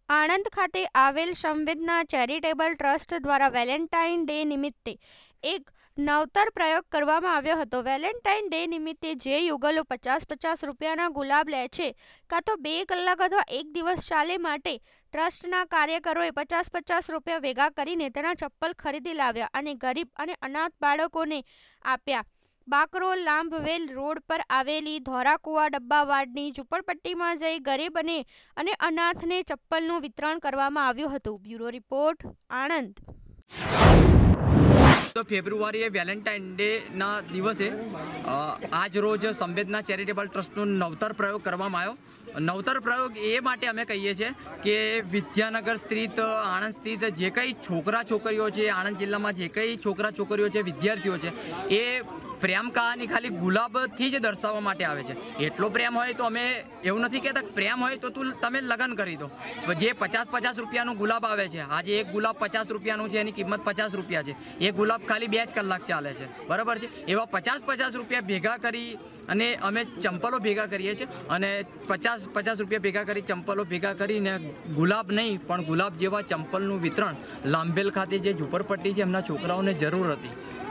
આણંદ ખાતે આવેલ Samvedana charitable trust દ્વારા વેલેન્ટાઇન ડે નિમિત્તે એક નવતર પ્રયોગ કરવામાં આવ્યો હતો। વેલેન્ટાઇન ડે નિમિત્તે જે યુગલો 50-50 રૂપિયાના ગુલાબ લે છે, કાં તો 2 કલાક અથવા 1 દિવસ ચાલે માટે ટ્રસ્ટના કાર્યકરોએ 50-50 રૂપિયા ભેગા કરીને તેના ચપ્પલ ખરીદી લાવ્યા અને ગરીબ અને અનાથ બાળકોને આપ્યા। બાકરોલ લાંભવેલ રોડ પર આવેલી ધોરાકુવા ડબ્બાવાડની ઝૂંપડપટ્ટીમાં જઈ ગરીબ અને અનાથને ચપ્પલનું વિતરણ કરવામાં આવ્યું હતું। Bureau report, Anand. તો ફેબ્રુઆરીએ વેલેન્ટાઇન ડેના દિવસે આજ રોજ સંવેદના ચેરિટેબલ ટ્રસ્ટનો નવતર પ્રયોગ કરવામાં આવ્યો। નવતર પ્રયોગ એ માટે અમે કહીએ છીએ કે વિદ્યાનગર સ્થિત, આણંદ સ્થિત જે કંઈ છોકરા છોકરીઓ છે, આણંદ જિલ્લામાં જે કંઈ છોકરા છોકરીઓ છે, વિદ્યાર્થીઓ છે, એ પ્રેમ કહાની ખાલી ગુલાબથી જ દર્શાવવા માટે આવે છે। એટલો પ્રેમ હોય તો અમે એવું નથી કહેતા કે પ્રેમ હોય તો તમે લગ્ન કરી દો। જે 50-50 રૂપિયાનું ગુલાબ આવે છે, આજે એક ગુલાબ 50 રૂપિયાનું છે, એની કિંમત 50 રૂપિયા છે। એ ગુલાબ ખાલી 2 જ કલાક ચાલે છે, બરાબર છે। એવા 50-50 રૂપિયા ભેગા કરી અને અમે ચંપલો ભેગા કરીએ છીએ અને 50-50 રૂપિયા ભેગા કરી ચંપલો ભેગા કરીને ગુલાબ નહીં પણ ગુલાબ જેવા ચંપલનું વિતરણ લાંભેલ ખાતે જે ઝૂંપડપટ્ટી છે એમના છોકરાઓને જરૂર હતી